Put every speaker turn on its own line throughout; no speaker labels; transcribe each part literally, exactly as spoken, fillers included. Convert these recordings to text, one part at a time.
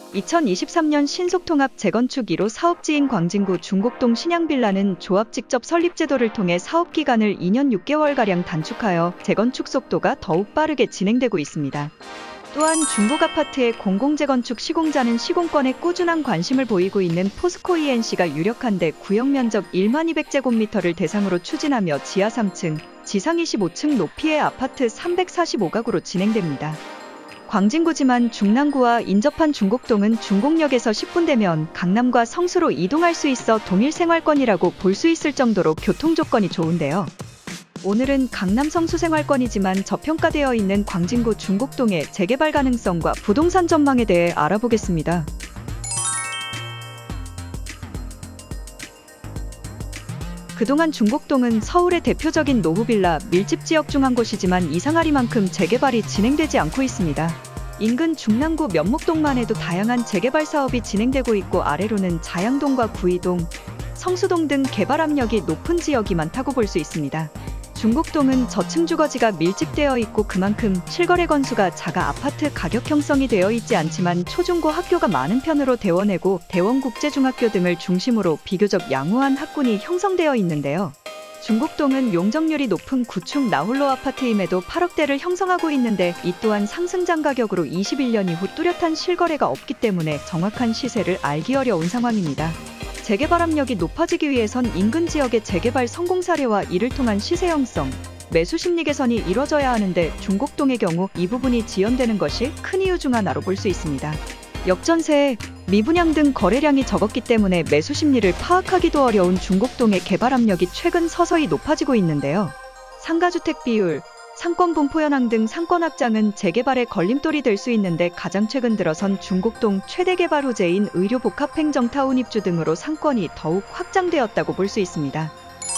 이천이십삼 년 신속통합 재건축 일 호 사업지인 광진구 중곡동 신양빌라는 조합 직접 설립 제도를 통해 사업기간을 이 년 육 개월가량 단축하여 재건축 속도가 더욱 빠르게 진행되고 있습니다. 또한 중곡아파트의 공공재건축 시공자는 시공권에 꾸준한 관심을 보이고 있는 포스코 이엔씨가 유력한데 구역 면적 만 이백 제곱미터를 대상으로 추진하며 지하 삼 층, 지상 이십오 층 높이의 아파트 삼백사십오 가구로 진행됩니다. 광진구지만 중랑구와 인접한 중곡동은 중곡역에서 십 분 되면 강남과 성수로 이동할 수 있어 동일 생활권이라고 볼 수 있을 정도로 교통 조건이 좋은데요. 오늘은 강남 성수 생활권이지만 저평가되어 있는 광진구 중곡동의 재개발 가능성과 부동산 전망에 대해 알아보겠습니다. 그동안 중곡동은 서울의 대표적인 노후빌라 밀집 지역 중 한 곳이지만 이상하리만큼 재개발이 진행되지 않고 있습니다. 인근 중랑구 면목동만 해도 다양한 재개발 사업이 진행되고 있고 아래로는 자양동과 구이동, 성수동 등 개발 압력이 높은 지역이 많다고 볼 수 있습니다. 중곡동은 저층 주거지가 밀집되어 있고 그만큼 실거래 건수가 작아 아파트 가격 형성이 되어 있지 않지만 초중고 학교가 많은 편으로 대원외고, 대원국제중학교 등을 중심으로 비교적 양호한 학군이 형성되어 있는데요. 중곡동은 용적률이 높은 구축 나홀로 아파트임에도 팔억대를 형성하고 있는데 이 또한 상승장 가격으로 이십일 년 이후 뚜렷한 실거래가 없기 때문에 정확한 시세를 알기 어려운 상황입니다. 재개발 압력이 높아지기 위해선 인근 지역의 재개발 성공 사례와 이를 통한 시세 형성, 매수 심리 개선이 이뤄져야 하는데 중곡동의 경우 이 부분이 지연되는 것이 큰 이유 중 하나로 볼 수 있습니다. 역전세, 미분양 등 거래량이 적었기 때문에 매수 심리를 파악하기도 어려운 중곡동의 개발 압력이 최근 서서히 높아지고 있는데요. 상가주택 비율, 상권 분포 현황 등 상권 확장은 재개발의 걸림돌이 될 수 있는데 가장 최근 들어선 중곡동 최대 개발 호재인 의료복합행정타운 입주 등으로 상권이 더욱 확장되었다고 볼 수 있습니다.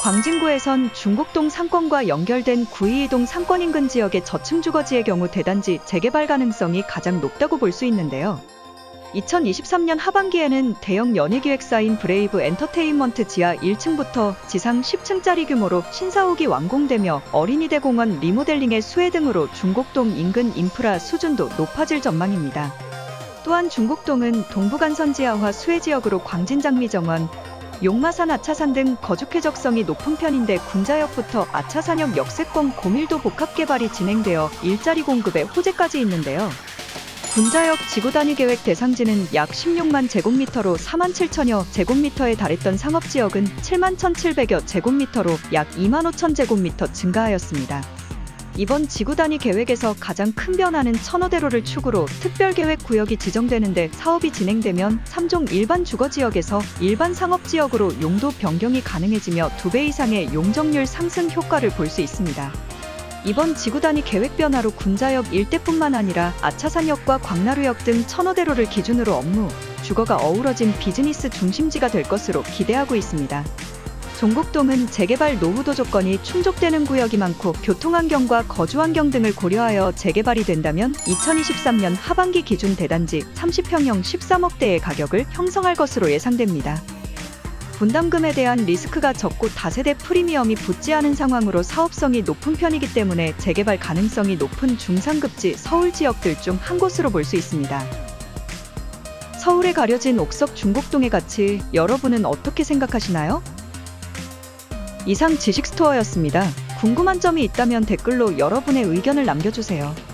광진구에선 중곡동 상권과 연결된 구이이동 상권 인근 지역의 저층 주거지의 경우 대단지 재개발 가능성이 가장 높다고 볼 수 있는데요. 이천이십삼 년 하반기에는 대형 연예기획사인 브레이브 엔터테인먼트 지하 일 층부터 지상 십 층짜리 규모로 신사옥이 완공되며 어린이대 공원 리모델링의 수혜 등으로 중곡동 인근 인프라 수준도 높아질 전망입니다. 또한 중곡동은 동부간선 지하화 수혜 지역으로 광진장미정원, 용마산 아차산 등 거주 쾌적성이 높은 편인데 군자역부터 아차산역 역세권 고밀도 복합개발이 진행되어 일자리 공급에 호재까지 있는데요. 군자역 지구단위 계획 대상지는 약 십육만 제곱미터로 사만 칠천여 제곱미터에 달했던 상업지역은 칠만 천칠백여 제곱미터로 약 이만 오천 제곱미터 증가하였습니다. 이번 지구단위 계획에서 가장 큰 변화는 천호대로를 축으로 특별계획구역이 지정되는데 사업이 진행되면 삼 종 일반 주거지역에서 일반 상업지역으로 용도 변경이 가능해지며 두 배 이상의 용적률 상승 효과를 볼 수 있습니다. 이번 지구단위 계획 변화로 군자역 일대뿐만 아니라 아차산역과 광나루역 등 천호대로를 기준으로 업무, 주거가 어우러진 비즈니스 중심지가 될 것으로 기대하고 있습니다. 중곡동은 재개발 노후도 조건이 충족되는 구역이 많고 교통환경과 거주환경 등을 고려하여 재개발이 된다면 이천이십삼 년 하반기 기준 대단지 삼십 평형 십삼억대의 가격을 형성할 것으로 예상됩니다. 분담금에 대한 리스크가 적고 다세대 프리미엄이 붙지 않은 상황으로 사업성이 높은 편이기 때문에 재개발 가능성이 높은 중상급지 서울 지역들 중 한 곳으로 볼 수 있습니다. 서울에 가려진 옥석 중곡동의 가치, 여러분은 어떻게 생각하시나요? 이상 지식스토어였습니다. 궁금한 점이 있다면 댓글로 여러분의 의견을 남겨주세요.